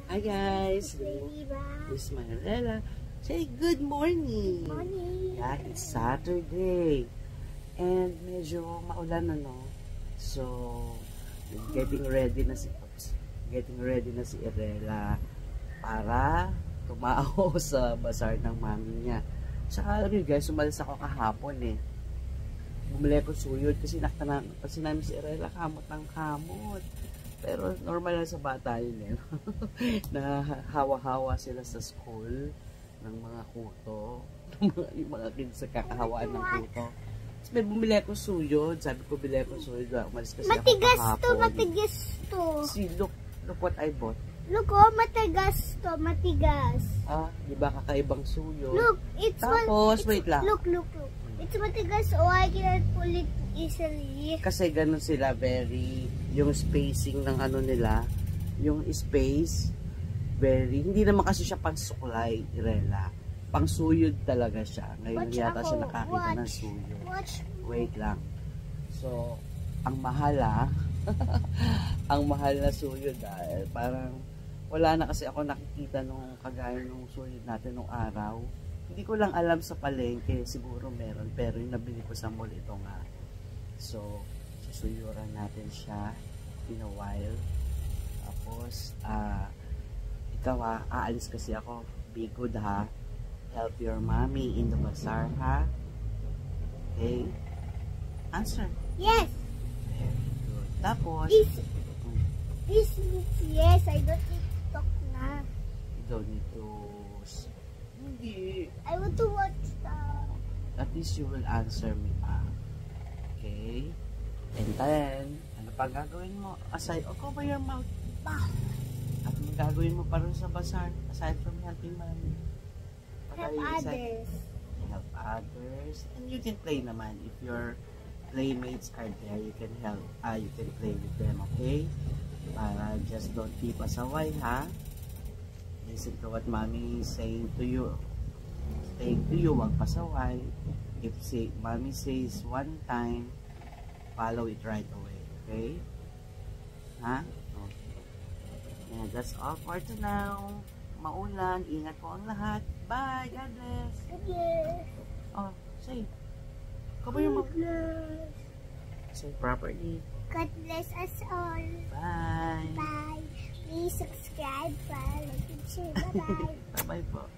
Hi guys, this is Marela. Say good morning. Good morning. Yeah, it's Saturday. And medyo maulan na, no? So, getting ready na si Irela para tumao sa bazaar ng mami niya. Tsaka alam niyo guys, umalis ako kahapon eh. Bumili ko suyod kasi kasi namin si Irela kamot ng kamot. Pero normal lang sa bata yun eh. Na hawa-hawa sila sa school ng mga kuto. Yung mga kids sa kakahawaan ng kuto. Tapos may bumili ako suyod. Sabi ko bili ako suyod. Umalis kasi matigas ako kahapon. Matigas to. See, look what I bought. Look, oh, matigas to. Matigas. Ah, di ba kakaibang suyod? Look, it's tapos, wait lang. Look. It's matigas. Oh, I cannot pull it easily. Kasi ganun sila, yung spacing ng ano nila, yung space, hindi naman kasi siya pang suklay, Irela. Pang suyod talaga siya. Ngayon yata siya nakakita ng suyod. Wait lang. So, ang mahal ang mahal na suyod dahil parang wala na kasi ako nakikita nung kagaya nung suyod natin nung araw. Hindi ko lang alam sa palengke, siguro meron, pero yung nabili ko sa mall ito nga. So, susuyuran natin siya in a while. Tapos, ikaw aalis kasi ako. Be good ha. Help your mommy in the bazaar ha. Okay? Answer. Yes. Very good. Tapos, This means yes. I don't need to talk na. you don't need to... Hindi. I want to watch the... At least you will answer me pa. Okay? And then, ano pa gagawin mo? Cover your mouth. At ano gagawin mo para sa bazaar? Aside from helping mommy? Help others. Help others. And you can play naman. If your playmates are there, you can help. You can play with them, okay? Para just don't keep us away, ha? Listen to what mommy is saying to you. Wag pasaway. If mommy says one time, follow it right away. Okay? Ha? Okay. And that's all for now. Maulan. Ingat po ang lahat. Bye. God bless. God bless. Oh, say. Cover your mouth. Bless. Say properly. God bless us all. Bye. Bye. Please subscribe, like and share. Bye-bye. Bye-bye po.